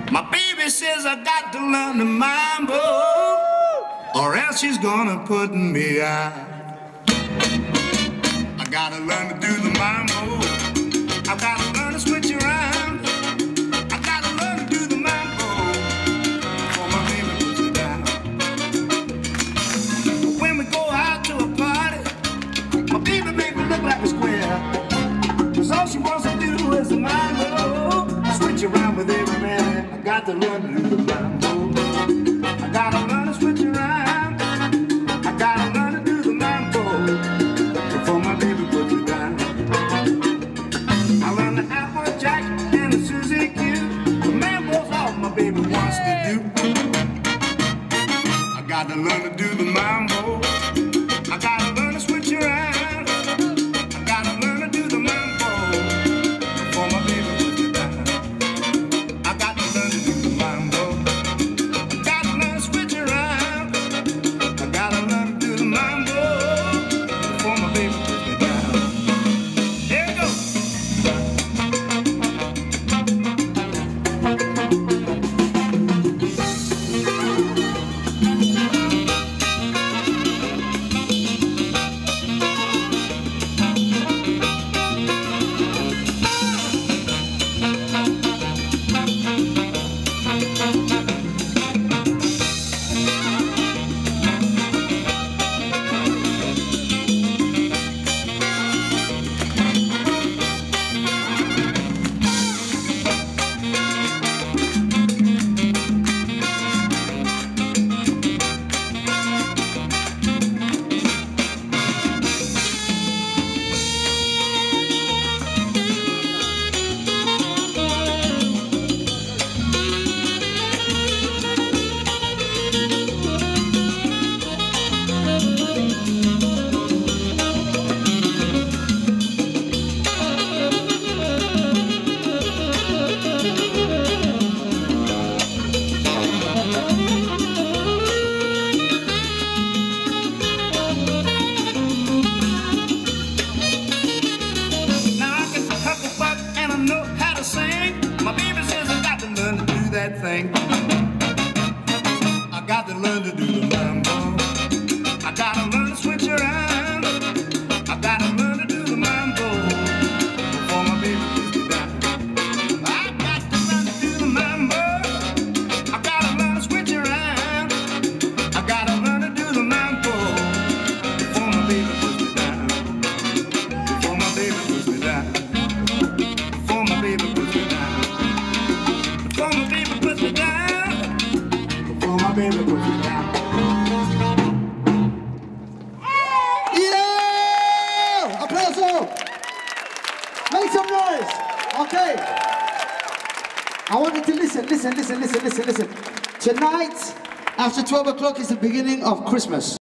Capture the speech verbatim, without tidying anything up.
My baby says I got to learn the mambo, or else she's gonna put me out. I gotta learn to do the mambo. I gotta learn to switch around. I gotta learn to do the mambo before my baby puts me down. When we go out to a party, my baby make me look like a square, 'cause all she wants to do is the mambo. Switch around with every man. I got to learn to do the mambo. I gotta learn to switch around. I gotta learn to do the mambo before my baby puts me down. I learned the Applejack and the Suzy Q. The mambo's all my baby wants to do. I gotta learn to do the mambo. I gotta learn to switch around. I gotta learn to do the mambo before my baby puts me down. I gotta learn to do the mambo. I gotta learn to switch around. I gotta learn to do the mambo before my baby puts me down. Here we go. My baby says I got to learn to do that thing. I got to learn to do the mambo. I gotta learn to switch around. I gotta learn to do the mambo before my baby puts me down. I got to learn to do the mambo. I gotta learn to switch around. I gotta learn to do the mambo before my baby puts me down. Before my baby puts me down. Before my baby puts me down. Before my baby puts me down. Before my baby puts me down. Yeah! Applauso! Make some noise! Okay. I want you to listen, listen, listen, listen, listen, listen. Tonight, after twelve o'clock is the beginning of Christmas.